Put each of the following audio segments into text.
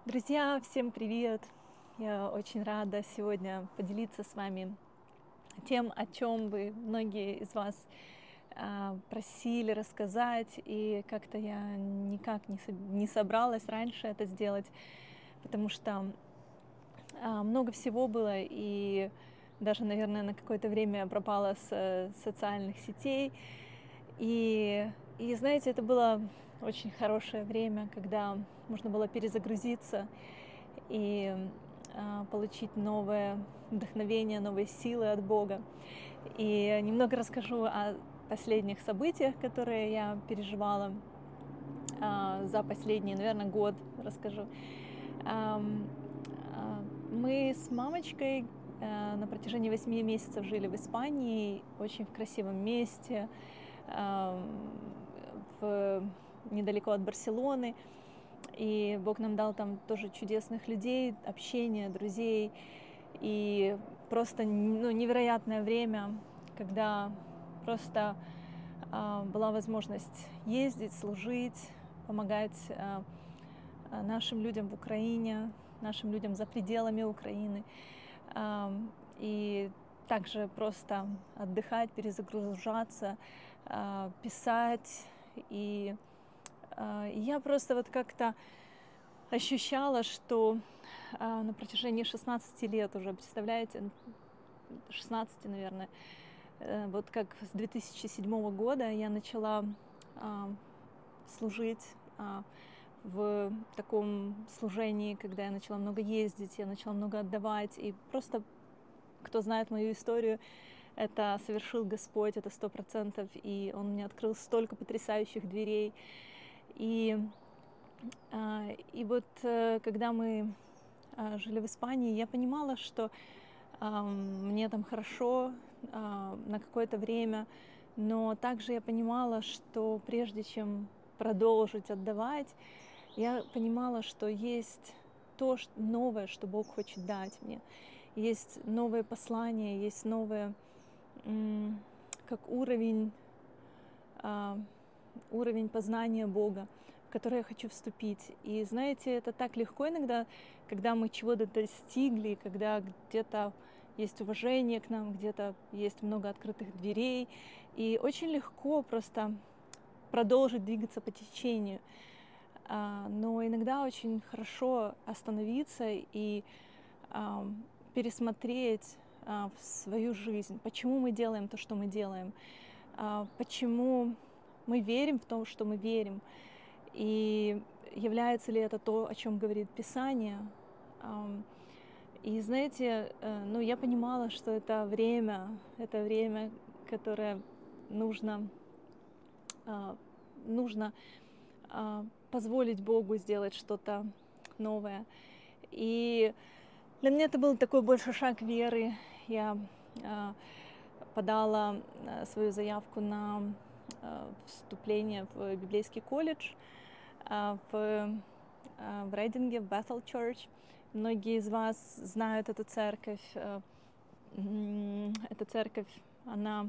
Друзья, всем привет! Я очень рада сегодня поделиться с вами тем, о чем вы, многие из вас, просили рассказать, и как-то я никак не собралась раньше это сделать, потому что много всего было, и даже, наверное, на какое-то время я пропала с социальных сетей. И знаете, это было очень хорошее время, когда можно было перезагрузиться и получить новое вдохновение, новые силы от Бога. И немного расскажу о последних событиях, которые я переживала за последний, наверное, год расскажу. Ам, Мы с мамочкой на протяжении 8 месяцев жили в Испании, очень в красивом месте, ам, недалеко от Барселоны. И Бог нам дал там тоже чудесных людей, общение, друзей. И просто невероятное время, когда просто была возможность ездить, служить, помогать нашим людям в Украине, нашим людям за пределами Украины. И также просто отдыхать, перезагружаться, писать. И я просто вот как-то ощущала, что на протяжении 16 лет уже, представляете, 16, наверное, вот как с 2007 года я начала а, служить в таком служении, когда я начала много ездить, я начала много отдавать, и просто, кто знает мою историю, это совершил Господь, это 100%, и Он мне открыл столько потрясающих дверей. И, и вот когда мы жили в Испании, я понимала, что мне там хорошо на какое-то время, но также я понимала, что прежде чем продолжить отдавать, я понимала, что есть новое, что Бог хочет дать мне. Есть новые послания, есть новые, как а, уровень познания Бога, в который я хочу вступить. И знаете, это так легко иногда, когда мы чего-то достигли, когда где-то есть уважение к нам, где-то есть много открытых дверей, и очень легко просто продолжить двигаться по течению. Но иногда очень хорошо остановиться и пересмотреть в свою жизнь, почему мы делаем то, что мы делаем, почему мы верим в то, что мы верим, и является ли это то, о чем говорит Писание. И знаете, ну, я понимала, что это время, которое нужно, нужно позволить Богу сделать что-то новое. И для меня это был такой больше шаг веры. Я подала свою заявку на вступление в библейский колледж в Рейдинге, в Bethel Church. Многие из вас знают эту церковь. Эта церковь, она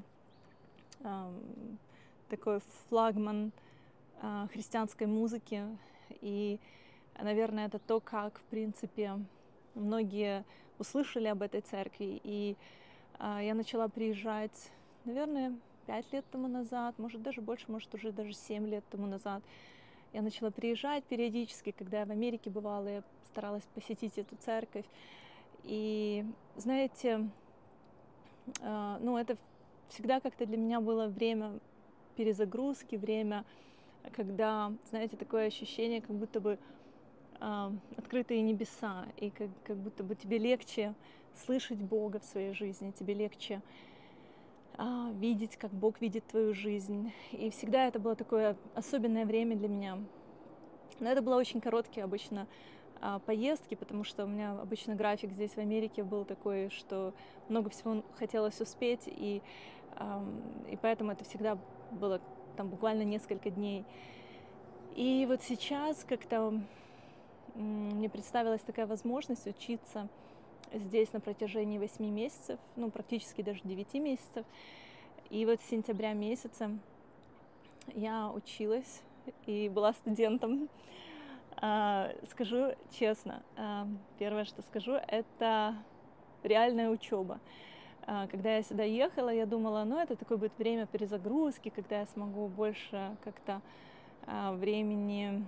такой флагман христианской музыки. И, наверное, это то, как, в принципе, многие услышали об этой церкви. И я начала приезжать, наверное, 5 лет тому назад, может, даже больше, может, уже даже 7 лет тому назад. Я начала приезжать периодически, когда я в Америке бывала, я старалась посетить эту церковь. И, знаете, ну, это всегда как-то для меня было время перезагрузки, время, когда, знаете, такое ощущение, как будто бы открытые небеса, и как будто бы тебе легче слышать Бога в своей жизни, тебе легче видеть, как Бог видит твою жизнь. И всегда это было такое особенное время для меня. Но это было очень короткие обычно поездки, потому что у меня обычно график здесь в Америке был такой, что много всего хотелось успеть, и поэтому это всегда было там буквально несколько дней. И вот сейчас как-то мне представилась такая возможность учиться здесь на протяжении 8 месяцев, ну, практически даже 9 месяцев. И вот с сентября месяца я училась и была студентом. Скажу честно, первое, что скажу, это реальная учеба. Когда я сюда ехала, я думала, ну, это такое будет время перезагрузки, когда я смогу больше как-то времени,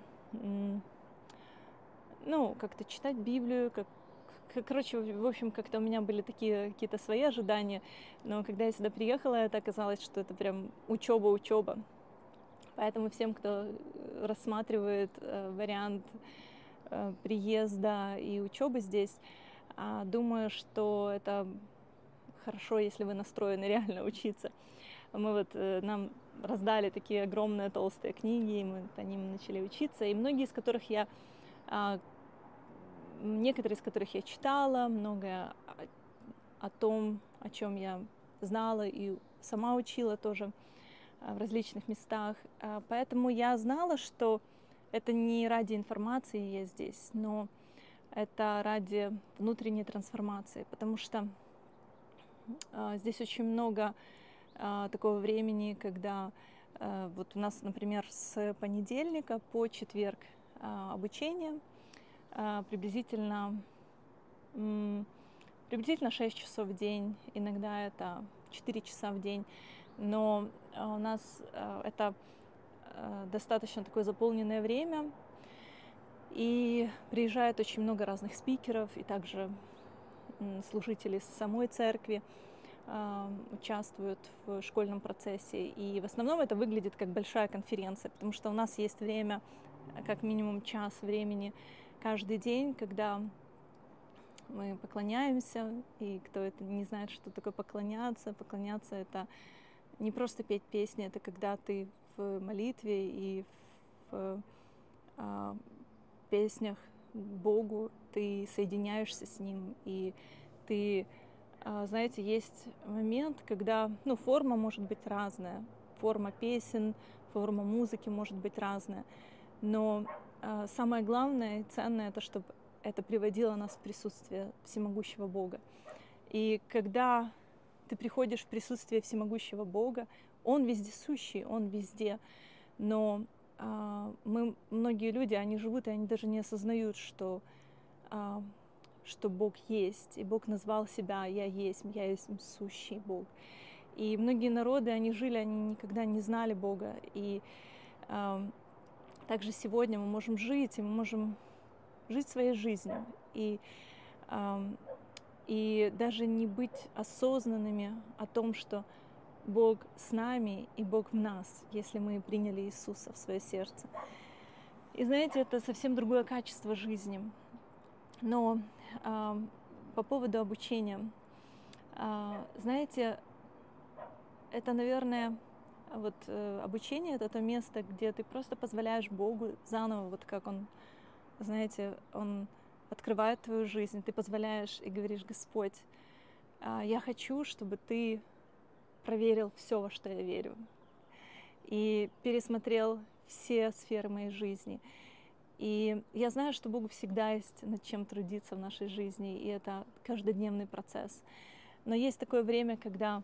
ну, как-то читать Библию, короче, в общем, как-то у меня были такие какие-то свои ожидания, но когда я сюда приехала, это оказалось, что это прям учеба. Поэтому всем, кто рассматривает вариант приезда и учебы здесь, думаю, что это хорошо, если вы настроены реально учиться. Нам раздали такие огромные толстые книги, и мы по ним начали учиться, и многие из которых некоторые из которых я читала, многое о том, о чем я знала и сама учила тоже в различных местах. Поэтому я знала, что это не ради информации я здесь, но это ради внутренней трансформации, потому что здесь очень много такого времени, когда вот у нас, например, с понедельника по четверг обучение, приблизительно 6 часов в день, иногда это 4 часа в день, но у нас это достаточно такое заполненное время, и приезжает очень много разных спикеров, и также служители с самой церкви участвуют в школьном процессе, и в основном это выглядит как большая конференция, потому что у нас есть время, как минимум час времени каждый день, когда мы поклоняемся, и кто это не знает, что такое поклоняться это не просто петь песни, это когда ты в молитве и в песнях Богу, ты соединяешься с Ним, и ты, знаете, есть момент, когда, ну, форма может быть разная, форма песен, форма музыки может быть разная, но самое главное и ценное — это чтобы это приводило нас в присутствие всемогущего Бога. И когда ты приходишь в присутствие всемогущего Бога, Он вездесущий, Он везде, но многие люди, они живут, и они даже не осознают, что Бог есть, и Бог назвал себя я есть сущий Бог. И многие народы, они жили, они никогда не знали Бога, и также сегодня мы можем жить, и мы можем жить своей жизнью, и даже не быть осознанными о том, что Бог с нами и Бог в нас, если мы приняли Иисуса в свое сердце. И знаете, это совсем другое качество жизни. Но по поводу обучения, знаете, это, наверное, вот обучение — это то место, где ты просто позволяешь Богу заново, вот как Он, знаете, Он открывает твою жизнь, ты позволяешь и говоришь: Господь, я хочу, чтобы ты проверил все, во что я верю, и пересмотрел все сферы моей жизни. И я знаю, что Богу всегда есть над чем трудиться в нашей жизни, и это каждодневный процесс. Но есть такое время, когда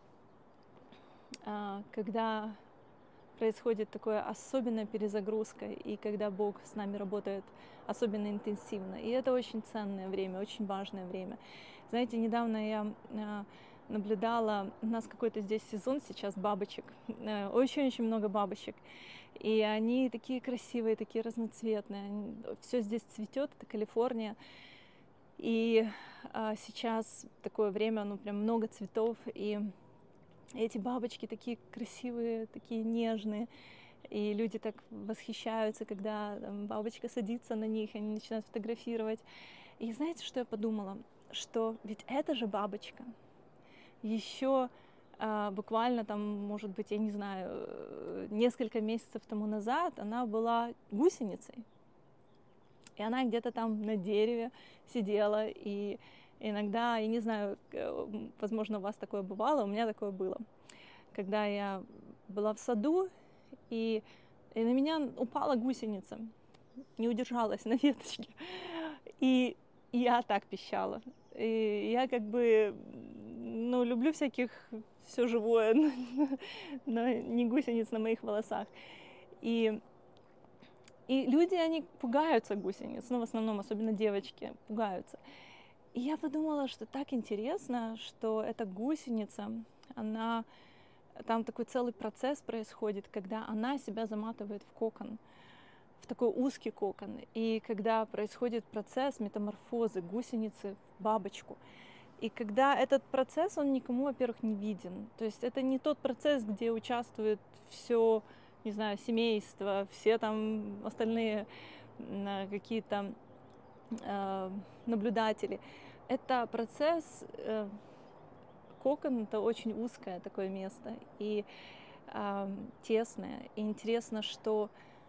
происходит такая особенная перезагрузка, и когда Бог с нами работает особенно интенсивно. И это очень ценное время, очень важное время. Знаете, недавно я наблюдала, у нас какой-то здесь сезон сейчас бабочек, очень-очень много бабочек. И они такие красивые, такие разноцветные. Все здесь цветет, это Калифорния. И сейчас такое время, ну прям много цветов, и эти бабочки такие красивые, такие нежные, и люди так восхищаются, когда там бабочка садится на них, они начинают фотографировать. И знаете, что я подумала? Что ведь это же бабочка. Еще буквально там, может быть, я не знаю, несколько месяцев тому назад она была гусеницей. И она где-то там на дереве сидела, и иногда, я не знаю, возможно, у вас такое бывало, у меня такое было. Когда я была в саду, и на меня упала гусеница, не удержалась на веточке, и я так пищала. И я как бы, ну, люблю все живое, но не гусениц на моих волосах. И И люди, они пугаются гусениц, ну, в основном, особенно девочки, пугаются. И я подумала, что так интересно, что эта гусеница, она, там такой целый процесс происходит, когда она себя заматывает в кокон, в такой узкий кокон. И когда происходит процесс метаморфозы гусеницы в бабочку. И когда этот процесс, он никому, во-первых, не виден. То есть это не тот процесс, где участвует все, не знаю, семейство, все там остальные какие-то наблюдатели. Это процесс, кокон — это очень узкое такое место и тесное. И интересно, что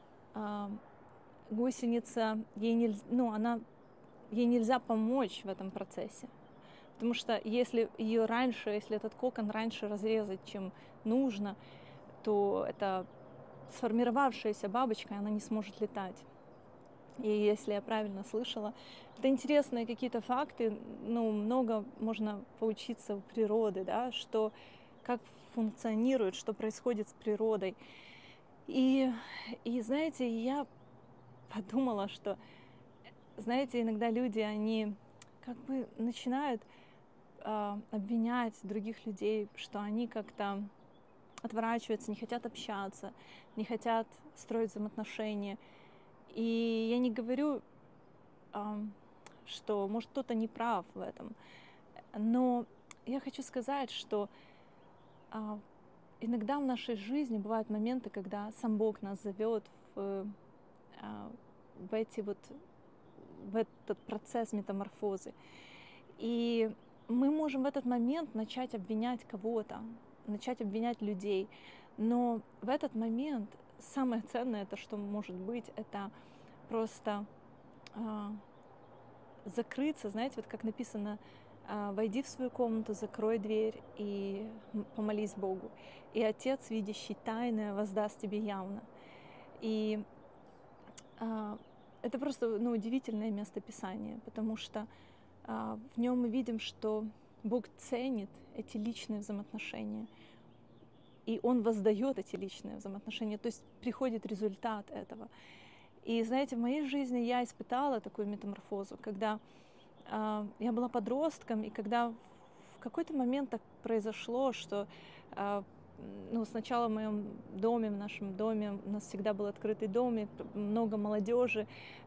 гусеница, ей нельзя помочь в этом процессе. Потому что если ее раньше, если этот кокон раньше разрезать, чем нужно, то эта сформировавшаяся бабочка, она не сможет летать. И если я правильно слышала, это интересные какие-то факты, ну, много можно поучиться у природы, да, что, как функционирует, что происходит с природой. И знаете, я подумала, что, знаете, иногда люди, они как бы начинают обвинять других людей, что они как-то отворачиваются, не хотят общаться, не хотят строить взаимоотношения. И я не говорю, что, может, кто-то не прав в этом, но я хочу сказать, что иногда в нашей жизни бывают моменты, когда сам Бог нас зовет в этот процесс метаморфозы. И мы можем в этот момент начать обвинять кого-то, начать обвинять людей. Но в этот момент самое ценное, это что может быть, это просто закрыться, знаете, вот как написано: «Войди в свою комнату, закрой дверь и помолись Богу, и Отец, видящий тайное, воздаст тебе явно». И это просто, ну, удивительное место Писания, потому что в нем мы видим, что Бог ценит эти личные взаимоотношения, и Он воздает эти личные взаимоотношения, то есть приходит результат этого. И знаете, в моей жизни я испытала такую метаморфозу, когда я была подростком, и когда в какой-то момент так произошло, что ну, сначала в моем доме, в нашем доме, у нас всегда был открытый дом, и много молодежи,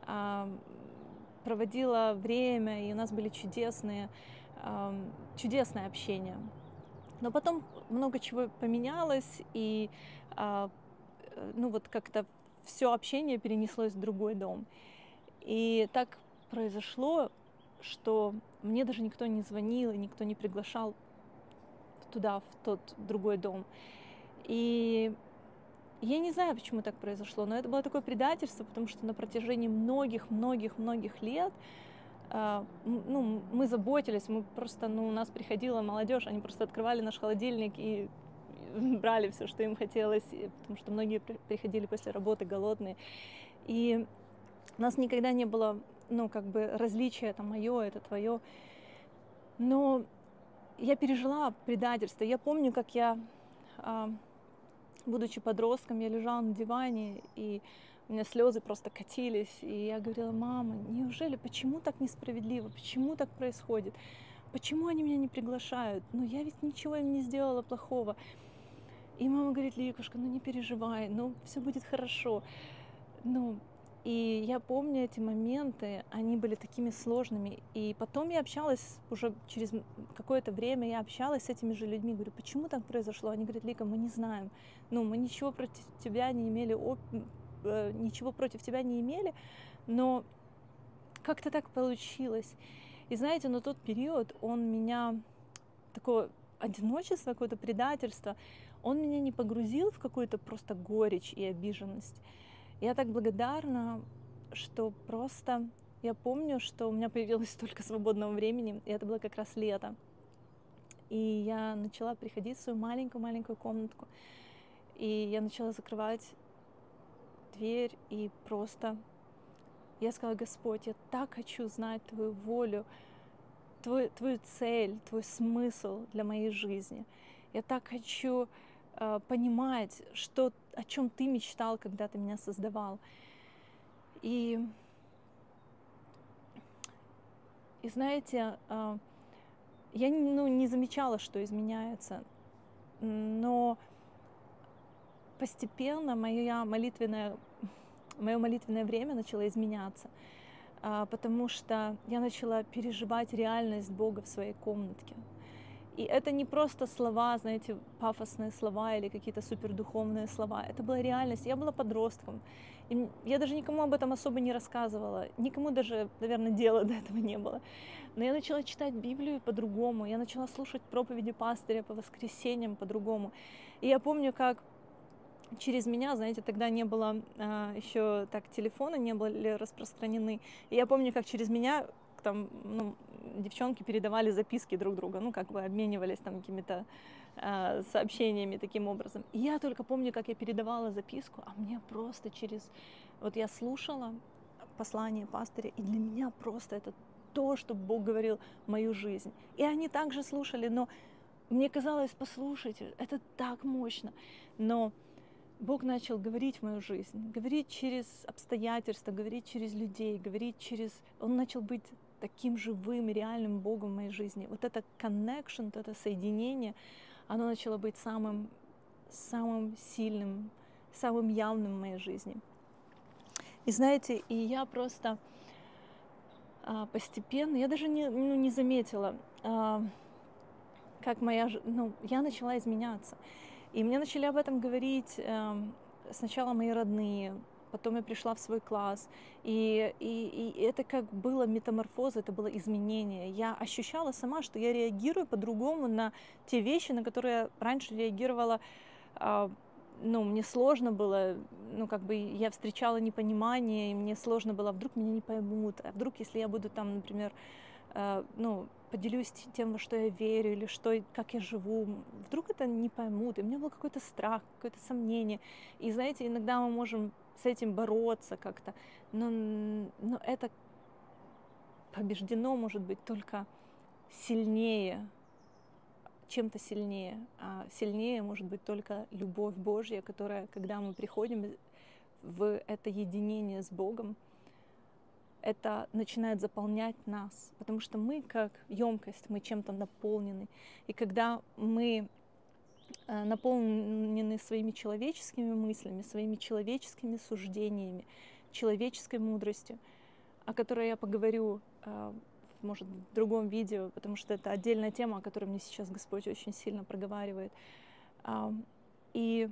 проводила время, и у нас были чудесное общение. Но потом много чего поменялось, и ну вот как-то все общение перенеслось в другой дом. И так произошло, что мне даже никто не звонил, и никто не приглашал туда, в тот другой дом. И я не знаю, почему так произошло, но это было такое предательство, потому что на протяжении многих лет ну, мы заботились, мы просто, ну, у нас приходила молодежь, они просто открывали наш холодильник и брали все, что им хотелось, потому что многие приходили после работы голодные. И у нас никогда не было, ну, как бы различия, это мое, это твое. Но я пережила предательство. Я помню, как я, будучи подростком, я лежала на диване, и у меня слезы просто катились, и я говорила: мама, неужели, почему так несправедливо, почему так происходит, почему они меня не приглашают, ну я ведь ничего им не сделала плохого. И мама говорит: Ликушка, ну не переживай, ну все будет хорошо. Ну, и я помню эти моменты, они были такими сложными. И потом я общалась, уже через какое-то время я общалась с этими же людьми, говорю: почему так произошло? Они говорят: Лика, мы не знаем, ну мы ничего против тебя не имели, но как-то так получилось. И знаете, но тот период, он меня, такое одиночество, какое-то предательство, он меня не погрузил в какую-то просто горечь и обиженность. Я так благодарна, что просто я помню, что у меня появилось столько свободного времени, и это было как раз лето. И я начала приходить в свою маленькую комнатку, и я начала закрывать дверь, и просто я сказала: Господь, я так хочу знать Твою волю, Твою цель, Твой смысл для моей жизни. Я так хочу понимать, о чем Ты мечтал, когда Ты меня создавал. И знаете, я не замечала, что изменяется, но постепенно мое молитвенное время начало изменяться, потому что я начала переживать реальность Бога в своей комнатке. И это не просто слова, знаете, пафосные слова или какие-то супердуховные слова. Это была реальность. Я была подростком. И я даже никому об этом особо не рассказывала. Никому даже, наверное, дела до этого не было. Но я начала читать Библию по-другому. Я начала слушать проповеди пастыря по воскресеньям по-другому. И я помню, как через меня, знаете, тогда не было еще так, телефоны не были распространены. И я помню, как через меня там, девчонки передавали записки друг другу, как бы обменивались там какими-то сообщениями таким образом. И я только помню, как я передавала записку, а мне просто вот я слушала послание пастыря, и для меня просто это то, что Бог говорил в мою жизнь. И они также слушали, но мне казалось, послушайте, это так мощно. Но Бог начал говорить в мою жизнь, говорить через обстоятельства, говорить через людей, Он начал быть таким живым и реальным Богом в моей жизни. Вот это connection, вот это соединение, оно начало быть самым сильным, самым явным в моей жизни. И знаете, и я просто постепенно, я даже не заметила, как я начала изменяться. И мне начали об этом говорить сначала мои родные, потом я пришла в свой класс, и это как было метаморфоза, это было изменение. Я ощущала сама, что я реагирую по-другому на те вещи, на которые я раньше реагировала. Мне сложно было, я встречала непонимание, и мне сложно было, вдруг меня не поймут, а вдруг, если я буду там, например, поделюсь тем, во что я верю, или как я живу, вдруг это не поймут. И у меня был какой-то страх, какое-то сомнение. И знаете, иногда мы можем с этим бороться как-то, но это побеждено, может быть, только сильнее, чем-то сильнее. А сильнее может быть только любовь Божья, которая, когда мы приходим в это единение с Богом, это начинает заполнять нас, потому что мы как емкость, мы чем-то наполнены. И когда мы наполнены своими человеческими мыслями, своими человеческими суждениями, человеческой мудростью, о которой я поговорю, может, в другом видео, потому что это отдельная тема, о которой мне сейчас Господь очень сильно проговаривает. И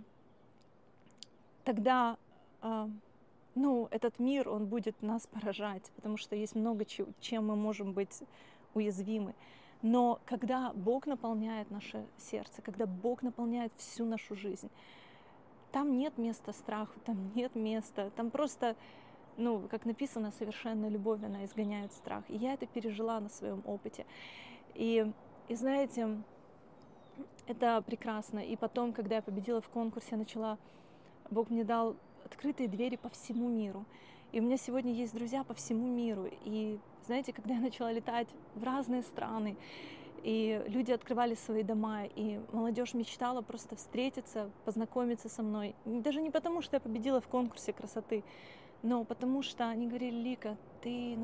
тогда этот мир, он будет нас поражать, потому что есть много чем мы можем быть уязвимы. Но когда Бог наполняет наше сердце, когда Бог наполняет всю нашу жизнь, там нет места страху, там нет места, там просто, как написано, совершенная любовь, она изгоняет страх. И я это пережила на своем опыте. И знаете, это прекрасно. И потом, когда я победила в конкурсе, Бог мне дал открытые двери по всему миру. И у меня сегодня есть друзья по всему миру. И знаете, когда я начала летать в разные страны, и люди открывали свои дома, и молодежь мечтала просто встретиться, познакомиться со мной. Даже не потому, что я победила в конкурсе красоты, но потому что они говорили: Лика, ты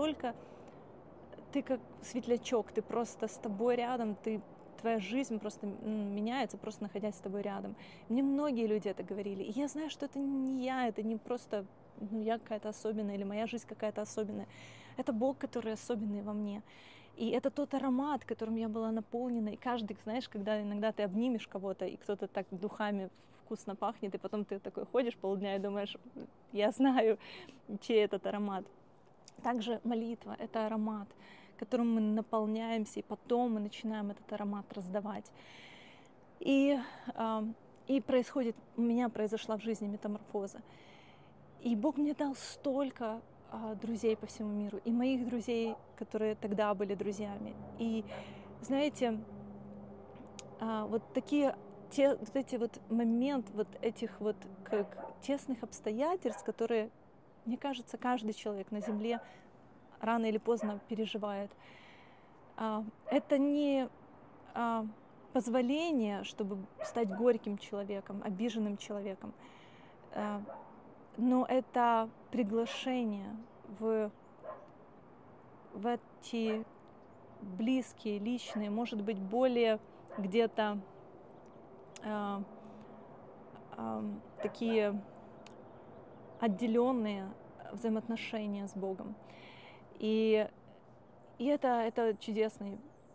как светлячок, ты просто с тобой рядом, твоя жизнь просто меняется, просто находясь с тобой рядом. Мне многие люди это говорили. И я знаю, что это не я, это не просто я какая-то особенная или моя жизнь какая-то особенная. Это Бог, который особенный во мне. И это тот аромат, которым я была наполнена. И каждый, знаешь, когда иногда ты обнимешь кого-то, и кто-то так духами вкусно пахнет, и потом ты такой ходишь полдня и думаешь: я знаю, чей этот аромат. Также молитва — это аромат, которым мы наполняемся, и потом мы начинаем этот аромат раздавать. И у меня произошла в жизни метаморфоза. И Бог мне дал столько друзей по всему миру, и моих друзей, которые тогда были друзьями. И знаете, вот эти моменты, вот этих вот как тесных обстоятельств, которые, мне кажется, каждый человек на земле рано или поздно переживает. Это не позволение, чтобы стать горьким человеком, обиженным человеком. но это приглашение в эти близкие, личные, может быть, более где-то такие отделенные взаимоотношения с Богом. И это чудесный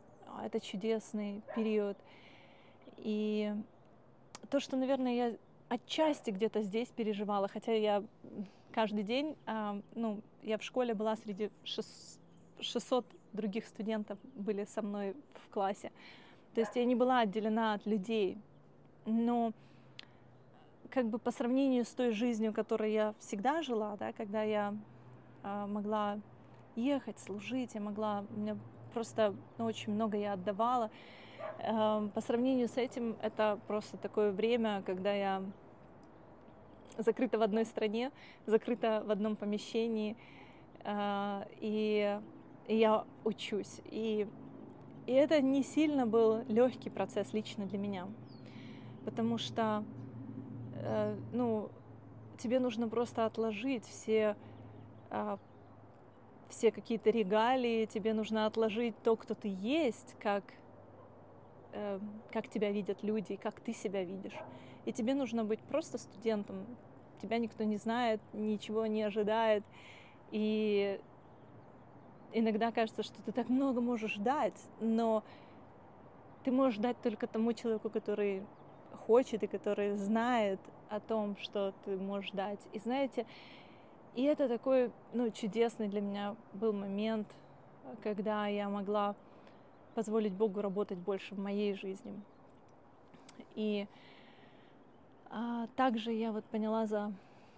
период. И то, что, наверное, я отчасти где-то здесь переживала, хотя я каждый день, я в школе была среди 600 других студентов были со мной в классе. То есть я не была отделена от людей, но как бы по сравнению с той жизнью, которой я всегда жила, да, когда я могла ехать, служить, у меня просто очень много я отдавала. По сравнению с этим, это просто такое время, когда я закрыта в одной стране, закрыта в одном помещении, и я учусь. И это не сильно был легкий процесс лично для меня, потому что тебе нужно просто отложить все какие-то регалии, тебе нужно отложить то, кто ты есть, как тебя видят люди, как ты себя видишь. И тебе нужно быть просто студентом. Тебя никто не знает, ничего не ожидает. И иногда кажется, что ты так много можешь дать, но ты можешь дать только тому человеку, который хочет и который знает о том, что ты можешь дать. И знаете, и это такой, чудесный для меня был момент, когда я могла позволить Богу работать больше в моей жизни. И также я вот поняла за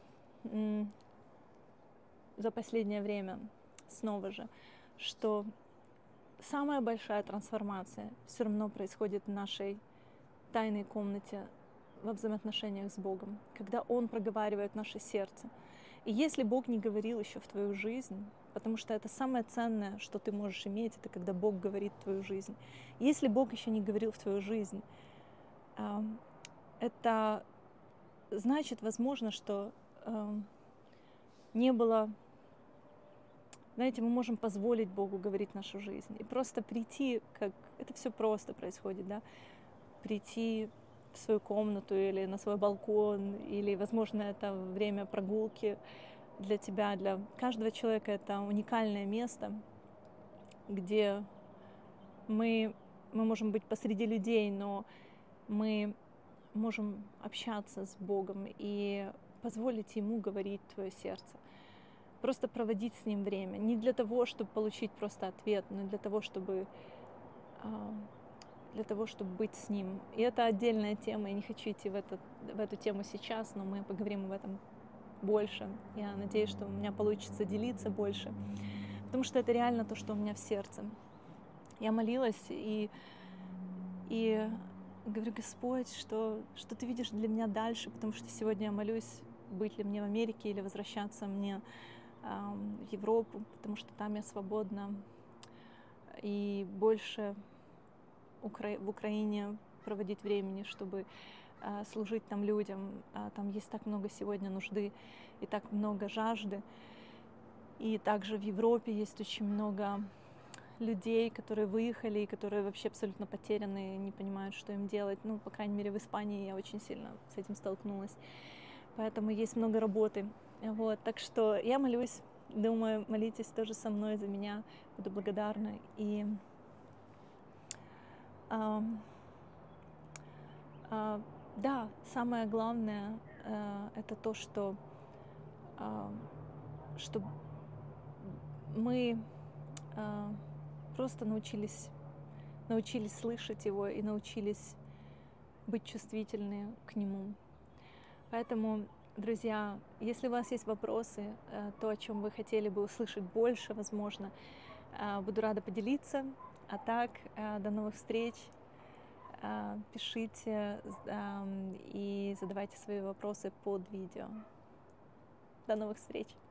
последнее время снова же, что самая большая трансформация все равно происходит в нашей тайной комнате во взаимоотношениях с Богом, когда Он проговаривает наше сердце. И если Бог не говорил еще в твою жизнь, потому что это самое ценное, что ты можешь иметь, это когда Бог говорит в твою жизнь. Если Бог еще не говорил в твою жизнь, это значит, возможно, что не было... Знаете, мы можем позволить Богу говорить в нашу жизнь и просто прийти, как это все просто происходит, да, прийти в свою комнату или на свой балкон, или, возможно, это время прогулки для тебя, для каждого человека это уникальное место, где мы можем быть посреди людей, но мы можем общаться с Богом и позволить Ему говорить в твое сердце. Просто проводить с Ним время. Не для того, чтобы получить просто ответ, но для того, чтобы быть с Ним. И это отдельная тема. Я не хочу идти в эту тему сейчас, но мы поговорим об этом больше. Я надеюсь, что у меня получится делиться больше, потому что это реально то, что у меня в сердце. Я молилась и говорю: Господь, что ты видишь для меня дальше, потому что сегодня я молюсь, быть ли мне в Америке или возвращаться мне в Европу, потому что там я свободна, и больше в Украине проводить времени, чтобы служить там людям. Там есть так много сегодня нужды и так много жажды. И также в Европе есть очень много людей, которые выехали и которые вообще абсолютно потеряны, не понимают, что им делать. По крайней мере, в Испании я очень сильно с этим столкнулась. Поэтому есть много работы. Вот. Так что я молюсь, думаю, молитесь тоже со мной за меня. Буду благодарна. И да, самое главное это то, что мы просто научились слышать Его и научились быть чувствительны к Нему. Поэтому, друзья, если у вас есть вопросы, то, о чем вы хотели бы услышать больше, возможно, буду рада поделиться. А так, до новых встреч. Пишите и задавайте свои вопросы под видео. До новых встреч!